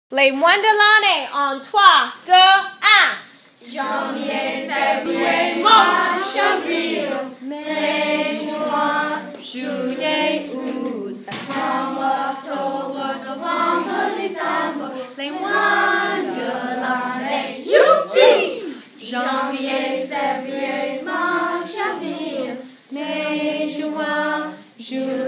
Les moines de l'année en 3, 2, 1. Janvier, février, mars, avril, mai, juin, juillet, août, septembre, octobre, novembre, décembre. Les moines de l'année, youpi! Janvier, février, mars, avril, mai, juin, juillet.